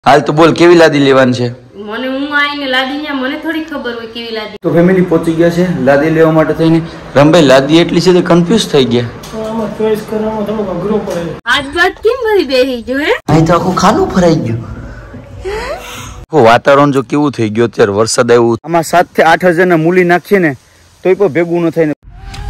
હાલ તો બોલ કેવી લાદી લેવાની છે? મને હું આઈને લાદી ને મને થોડી ખબર હોય કેવી લાદી. તો ફેમિલી પહોંચી ગયા છે લાદી લેવા માટે થઈને. રમભાઈ લાદી એટલી છે તો કન્ફ્યુઝ થઈ ગયા. આમાં ચોઈસ કરવામાં થોડો અઘરો પડે. આજ બાદ કેમ ભરી બેહી જો હે? અહીં તો આખું ખાનું ભરાઈ ગયું. વાતાવરણ જો કેવું થઈ ગયું અત્યારે વરસાદ આવ્યો. આમાં 7 થી 8 હજાર ના મૂલી નાખીએ ને તોય પણ ભેગું ન થાય ને.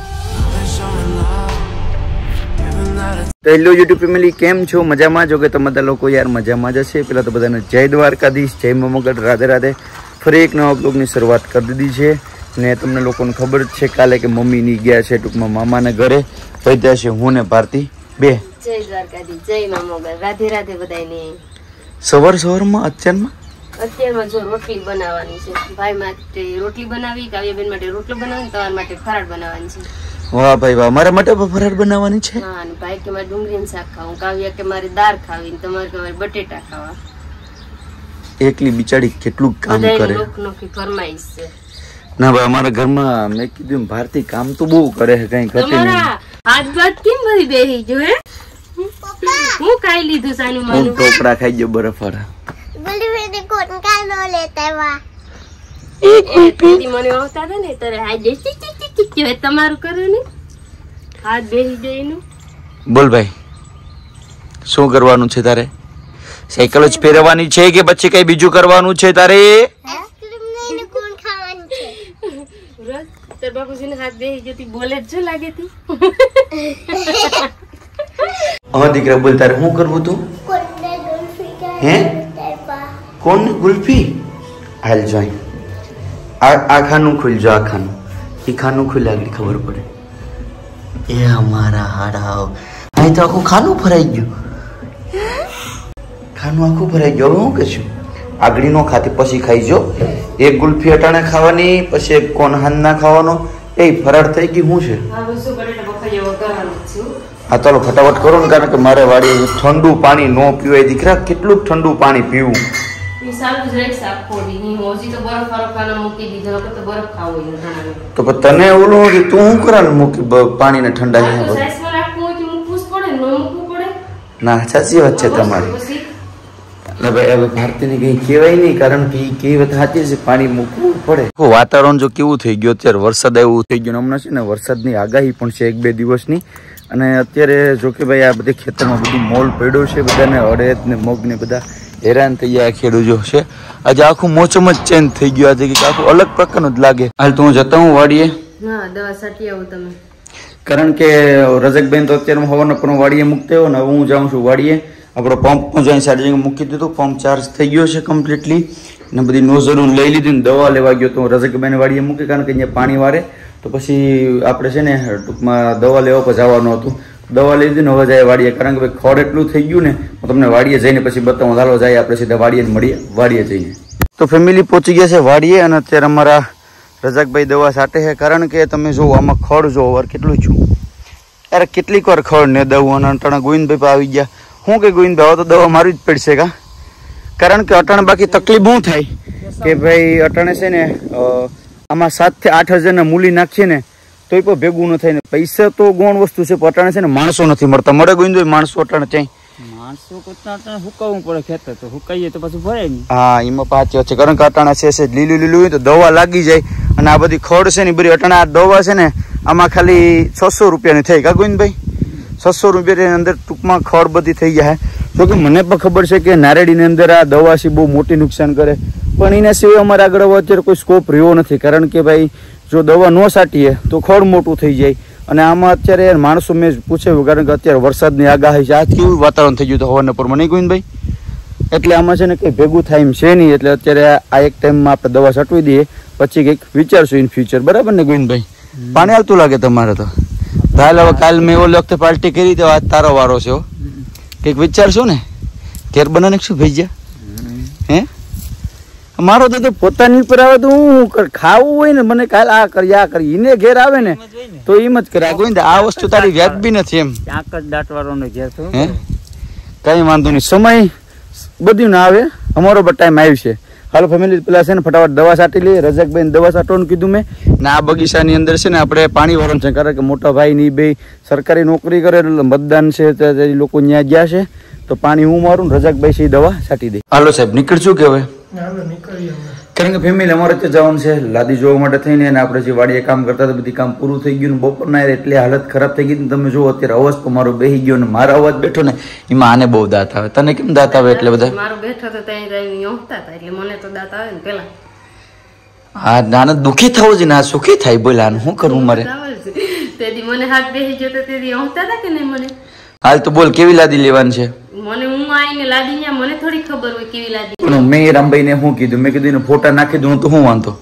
હેલો યુટ્યુબ ફેમિલી, કેમ છો? મજામાં જો કે તમે બધા લોકો યાર મજામાં જ હશે. પેલા તો બધાને જય દ્વારકાધીશ, જય મમગઢ, રાધે રાધે. ફરી એક નવા બ્લોગની શરૂઆત કરી દીધી છે ને તમને લોકોને ખબર જ છે કાલે કે મમ્મીની ગયા છે ટૂંકમાં મામાના ઘરે. વૈદ્યા છે હું ને ભારતી બે. જય દ્વારકાધીશ, જય મમગઢ, રાધે રાધે બધાને. સવારમાં અત્યારમાં જો રોટલી બનાવવાની છે. ભાઈ માટે રોટલી બનાવી, કાવ્યાબેન માટે રોટલો બનાવી, તમારા માટે ફરાળ બનાવવાની છે. વાહ ભાઈ વાહ, મારા માટે ફરાળ બનાવવાની છે. હા, અને ભાઈ કે મારે ડુંગળીનું શાક ખાવું, કાવ્યા કે મારે દાળ ખાવી, તમારે કે મારે બટેટા ખાવા. એકલી બિચારી કેટલું કામ કરે. નોખી ફરમાઈશ છે. ના ભાઈ અમારા ઘરમાં મેં કીધું ભારતી કામ તો બહુ કરે છે, કઈ ઘટે નહીં. આજ બાદ કેમ ભરી બેહી જો હે? હું ખાઈ લીધું સાનું માનું. ટોપડા ખાઈ ગયો બરફ વાળા. મને આવતા હતા ને તારે હાથ તમારું કર્યું ને હાથ બેસી જઈનું. બોલ ભાઈ શું કરવાનું છે તારે? સાયકલ જ ફેરવવાની છે કે પછી કઈ બીજું કરવાનું છે તારે? તાર બાપુજીને હાથ બેસી જતી બોલે જ જો લાગે તી. હવે દીકરા બોલ તારે શું કરવું તું? હે કોણ ગુલ્ફી? હાલ જોઈ આ ખાનું ખુલજો, આ ખાનું એ ખાનું ખુલ્લે આગળ ખબર પડે. એ અમારા હાડાઓ અહીં તો આખું ખાનું ભરાઈ ગયું. ખાનું આખું ભરાઈ ગયું. હવે હું કહેશું આગળ નો ખાતી પછી ખાઈ જો. એક ગુલ્ફી અટાણે ખાવાની પછી એક કોણ હાન ના ખાવાનો. એ ફરાળ થઈ ગયું. શું છે? હા ચાલો ફટાફટ કરો ને, કારણ કે મારે વાડી ઠંડુ પાણી ન પીવાય. દીકરા કેટલું ઠંડુ પાણી પીવું? તો તને ઓલું તું શું કરાનું મૂકી પાણી ને ઠંડા? ના સાચી વાત છે તમારી. હવે ભારતીને કઈ કહેવાય નહીં, કારણ કે કઈ વાત સાચી છે, પાણી મૂકવું પડે. વાતાવરણ જો કેવું થઈ ગયું અત્યારે વરસાદ એવું થઈ ગયું. હમણાં છે ને વરસાદની આગાહી પણ છે 1-2 દિવસની. અને અત્યારે જો કે ભાઈ આ બધી ખેતરમાં બધું મોલ પડ્યો છે, બધાને અડદ ને મગ ને બધા હેરાન થઈ ગયા ખેડૂતો છે. આજે આખું મોસમ જ ચેન્જ થઈ ગયું. આજે કે આખું અલગ પ્રકારનું જ લાગે. હાલ તો હું જતા હું વાડીએ. હા દવા છાંટી આવું તમે. કારણ કે રજકબેન તો અત્યારે હવાના પણ વાડીએ મૂકતા હોય ને, હવે હું જાઉં છું વાડીએ. આપણો પંપ પણ જઈને ચાર્જિંગ મૂકી દીધું. પંપ ચાર્જ થઈ ગયો છે કમ્પ્લીટલી ને બધી નોઝલ લઈ લીધી ને દવા લેવા ગયો તો રજકબેન વાડીએ મૂકી, કારણ કે અહીંયા પાણી વારે તો પછી આપણે છે ને ટૂંકમાં દવા લેવા પર જવાનું હતું. દવા લઈ દીધી ને હવે જાય વાડીએ, કારણ કે ભાઈ ખોડ એટલું થઈ ગયું ને. હું તમને વાડીએ જઈને પછી બતાવું. ચાલો જાય આપણે સીધા વાડીએ જ મળીએ વાડીએ જઈને. તો ફેમિલી પહોંચી ગયા છે વાડીએ અને અત્યારે અમારા રજાકભાઈ દવા છાંટે છે. કારણ કે તમે જો આમાં ખડ જો વાર કેટલું છું યાર, કેટલીક વાર ખડ ને દવું. અને અટાણા ગોવિંદભાઈ આવી ગયા. શું કે ગોવિંદભાઈ હવે તો દવા મારવી જ પડશે કા? કારણ કે અટાણે બાકી તકલીફ શું થાય કે ભાઈ અટાણે છે ને આમાં 7 થી 8 હજાર ના મૂલી નાખીએ ને તોય પણ ભેગું ન થાય ને. પૈસા તો ગૌણ વસ્તુ છે, અટાણે છે ને માણસો નથી મળતા. મળે ગોવિંદભાઈ માણસો અટાણે ચાઈ? માણસો કરતા હુકાવવું પડે ખેતર, તો હુકાઈએ તો પછી ભરાય નહીં. હા એમાં પાછી છે, કારણ કે અટાણા છે લીલું હોય તો દવા લાગી જાય. અને આ બધી ખડ છે ને બધી અટાણા આ દવા છે ને આમાં ખાલી 600 રૂપિયાની થઈ કા ગોવિંદભાઈ? 600 રૂપિયાની અંદર ટૂંકમાં ખડ બધી થઈ જાય. જોકે મને પણ ખબર છે કે નારેડીની અંદર આ દવા છે બહુ મોટી નુકસાન કરે, પણ એના સિવાય અમારા આગળ અત્યારે કોઈ સ્કોપ રહ્યો નથી. કારણ કે ભાઈ જો દવા ન છાંટીએ તો ખડ મોટું થઈ જાય. અને આમાં અત્યારે માણસો મેં પૂછ્યું, કારણ કે અત્યારે વરસાદની આગાહી છે. આજ કેવું વાતાવરણ થઈ ગયું હતું હવાના પર મને ગોવિંદભાઈ, એટલે આમાં છે ને કંઈ ભેગું થાય એમ છે નહીં. એટલે અત્યારે આ એક ટાઈમમાં આપણે દવા છાંટવી દઈએ, પછી કંઈક વિચારશું ઇન ફ્યુચર. બરાબર ને ગોવિંદભાઈ? પાણી આવતું લાગે તમારે તો? હાલ હવે કાલ મેં ઓલી વખતે પાર્ટી કરી તો આજ તારો વારો છે. કંઈક વિચારશું ને ઘેર બનાને શું ભેજ્યા? હે મારો તો પોતાની પર આવે તો હું ખાવું હોય ને મને કાલ આ કરી આ કરી, એને ઘેર આવે ને તો એમ જ કરે. આ વસ્તુ તારી વ્યાજબી નથી એમ. ચાક જ દાંતવાળો ને ઘેર હે કઈ વાંધો નહીં, સમય બધું ના આવે. અમારો પણ ટાઈમ આવ્યો છે. હાલો ફેમિલી, પેલા છે ને ફટાફટ દવા છાંટી લઈએ. રજાકભાઈ દવા છાંટવાનું કીધું મેં. ને આ બગીચાની અંદર છે ને આપણે પાણી વાળવાનું છે, કારણ કે મોટા ભાઈ ની બે સરકારી નોકરી કરે એટલે મતદાન છે તે લોકો ત્યાં ગયા છે, તો પાણી હું મારું ને રજાકભાઈ છે દવા છાંટી દે. હાલો સાહેબ નીકળશું કે હવે? કારણ કે ફેમિલી અમારે ત્યાં જવાનું છે લાદી જોવા માટે થઈને, અને આપણે જે વાડીએ કામ કરતા હતા બધી કામ પૂરું થઈ ગયું. બપોરના એટલે હાલત ખરાબ થઈ ગઈ. તમે જુઓ અત્યારે અવાજ તો મારો બેસી ગયો ને મારો અવાજ બેઠો ને એમાં આને બહુ દાંત આવે. તને કેમ દાંત આવે? એટલે બધા મારો બેઠો તો ત્યાં યોંકતા હતા એટલે મને તો દાંત આવે ને પેલા. હા, નાના દુખી થવું છે ને આ સુખી થાય. બોલા શું કરવું મારે? તેથી મને હાથ બેસી ગયો તો તેથી યોંકતા હતા કે નહીં મને? હાલ તો બોલ કેવી લાદી લેવાની છે? મને હું આઈને લાદી ન્યા મને થોડી ખબર હોય કેવી લાદી. પણ મેં રામભાઈ ને શું કીધું? મેં કીધું ફોટા નાખી દઉં તો શું વાંધો?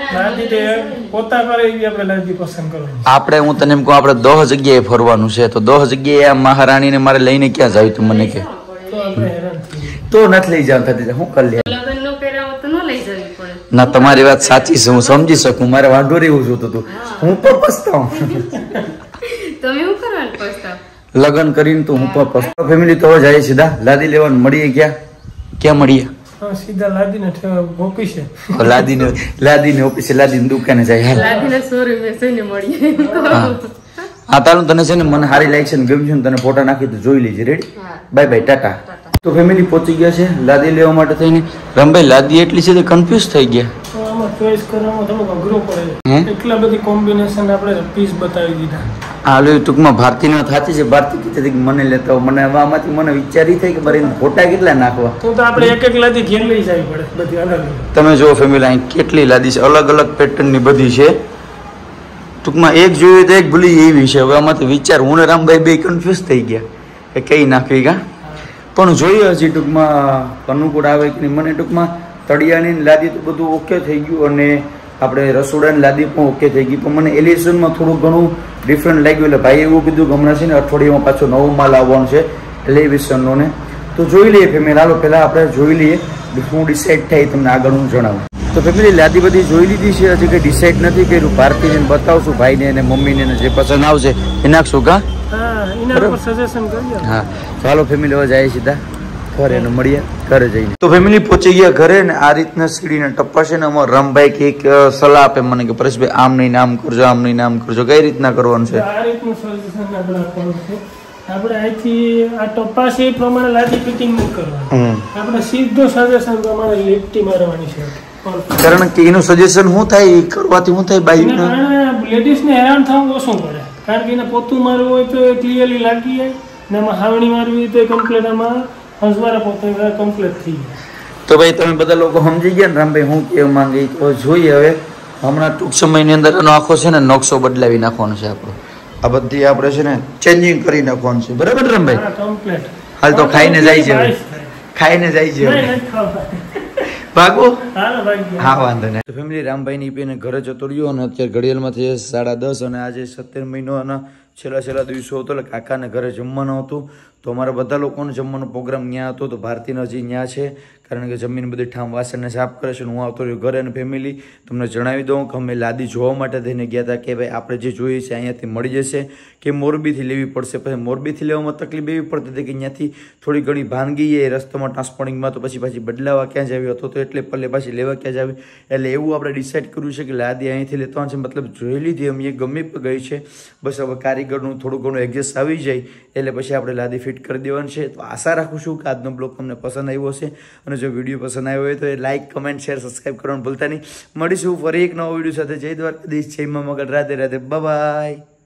આપણે હું તને એમ કહું આપણે 10 જગ્યાએ ફરવાનું છે, તો 10 જગ્યાએ આ મહારાણી ને મારે લઈને ક્યાં જાવ? તું મને કે તો નથી લઈ જાવ થતી હું કરી લે. લગ્ન નો કર્યા તો ન લઈ જવી પડે. ના, તમારી વાત સાચી છે, હું સમજી શકું. મારે વાંધો રહેવું છું તું હું પણ પસ્તાવ. તમે શું કરવાનું પસ્તાવ? લગ્ન કરીને તો હું પણ પસ્તાવ. ફેમિલી તો જાય સીધા લાદી લેવાનું. મળીએ ક્યાં મળીએ? સીધા લાદીને ઓફિસે. લાદીને ઓફિસે, લાદીની દુકાને જાય. લાદીના શોરૂમે જઈને મળીએ. હા તારું તને છે ને મને સારી લાઈક છે ને ગમ્યું છે ને તને ફોટા નાખી તો જોઈ લેજે. રેડી? Bye bye, tata. તો ફેમિલી પહોંચી ગયા છે લાદી લેવા માટે થઈને. રમભાઈ લાદી એટલી છે કન્ફ્યુઝ થઈ ગયા. આમાં ચોઈસ કરવામાં થોડું અઘરું પડે. એટલા બધી કોમ્બિનેશન આપણે પીસ બતાવી દીધા. હાલો ટૂંકમાં ભારતીનો થાતી છે. ભારતી કીધે મને લેતા મને આમાંથી મને વિચારી થઈ કે બરી ફોટા કેટલા નાખવા, તો આપણે એક એક લાદી ઘેર લઈ જવી પડે બધી અલગ. તમે જો ફેમિલી અહીં કેટલી લાદી છે, અલગ અલગ પેટર્ન ની બધી છે. ટૂંકમાં એક જોઈએ તો એક ભૂલી એવી છે. હવે આમાંથી વિચાર હું ને રામભાઈ બે કન્ફ્યુઝ થઈ ગયા કે કઈ નાખવી કા. પણ જોઈએ હજી ટૂંકમાં અનુકૂળ આવે કે નહીં. મને ટૂંકમાં તળિયાની લાદી તો બધું ઓકે થઈ ગયું અને આપણે રસોડાની લાદી પણ ઓકે થઈ ગઈ, પણ મને એલિવેશનમાં થોડું ઘણું ડિફરન્ટ લાગ્યું. એટલે ભાઈ એવું કીધું કે હમણાં છે ને અઠવાડિયામાં પાછો નવો માલ આવવાનો છે એલિવેશનનો ને, તો જોઈ લઈએ ફેમિલી. હાલો પહેલાં આપણે જોઈ લઈએ, શું ડિસાઇડ થાય તમને આગળ હું જણાવું. તો ફેમિલી લાદી બધી જોઈ લીધી છે, હજી કંઈ ડિસાઇડ નથી કર્યું. ભારતીને બતાવશું ભાઈને અને મમ્મીને જે પસંદ આવશે એ નાખશું કા. હા ચાલો ફેમિલી હવે જાય સીધા ઘરે ને મળીએ ઘરે જઈને. તો ફેમિલી પહોંચી ગયા ઘરે ને આ રીતના સીડીને ટપ્પા છે ને અમારા રામભાઈ કે એક સલાહ આપે મને કે પરેશભાઈ આમ નહીં આમ કરજો, આમ નહીં આમ કરજો. કઈ રીતના કરવાનું છે? આ રીતનું સોલ્યુશન આપણે આપવાનું છે. આપણે અહીંથી આ ટપ્પા છે એ પ્રમાણે લાદી ફિટિંગ નહીં કરવાનું. આપણે સીધો સજેશન પ્રમાણે લીપટી મારવાની છે. કારણ કે એનું સજેશન શું થાય એ કરવાથી શું થાય બાઈ લેડીઝ ને હેરાન થવું ઓછું પડે. કારણ કે એને પોતું મારવું હોય તો એ ક્લિયરલી લાગી જાય ને આમાં હાવણી મારવી હોય તો એ કમ્પ્લીટ આમાં હંસવારા પોતે કમ્પ્લીટ થઈ જાય. તો ભાઈ તમે બધા લોકો સમજી ગયા ને રામભાઈ હું કહેવા માંગી, તો જોઈએ હવે હમણાં ટૂંક સમયની અંદર એનો આખો છે ને નકશો બદલાવી નાખવાનો છે આપણો. આ બધી આપણે છે ને ચેન્જિંગ કરી નાખવાનું છે. બરાબર રામભાઈ? કમ્પ્લીટ. હાલ તો ખાઈને જાય છે, ખાઈને જાય છે ભાગો. હા વાંધો નહીં. તો ફેમિલી રામભાઈ ની પીને ઘરે જતો રહ્યો અને અત્યારે ઘડિયાળમાં થઈ 10:30 અને આજે 17 મહિનાના છેલ્લા દિવસો હતો એટલે કાકાને ઘરે જમવાનું હતું. તો અમારા બધા લોકોનો જમવાનો પ્રોગ્રામ ત્યાં હતો. તો ભારતીનો હજી ત્યાં છે કારણ કે જમીન બધી ઠામ વાસણને સાફ કરે છે. હું આવતો રહ્યો ઘરે અને ફેમિલી તમને જણાવી દઉં કે અમે લાદી જોવા માટે થઈને ગયા હતા કે ભાઈ આપણે જે જોઈએ છે અહીંયાથી મળી જશે કે મોરબીથી લેવી પડશે. પછી મોરબીથી લેવામાં તકલીફ એવી પડતી હતી કે અહીંયાથી થોડી ઘણી ભાનગી એ રસ્તામાં ટ્રાન્સપોર્ટિંગમાં તો પછી બદલાવા ક્યાં જ આવ્યો હતો, તો એટલે પલ્લે પાછી લેવા ક્યાં જ આવી. એટલે એવું આપણે ડિસાઇડ કર્યું છે કે લાદી અહીંથી લેતા છે. મતલબ જોઈ લીધી અમે ગમી ગઈ છે. બસ હવે કારીગરનું થોડું ઘણું એડજસ્ટ આવી જાય એટલે પછી આપણે લાદી ફિટ કરી દેવાનું છે. તો આશા રાખું છું કે આજનો બ્લોગ તમને પસંદ આવ્યો હશે અને જો વિડીયો પસંદ આવ્યો હોય તો એ લાઇક, કમેન્ટ, શેર, સબસ્ક્રાઈબ કરવાનું ભૂલતા નહીં. મળીશું ફરી એક નવો વિડીયો સાથે. જય દ્વારકાધીશ, જય મા મગર, રાધે રાધે, બાય.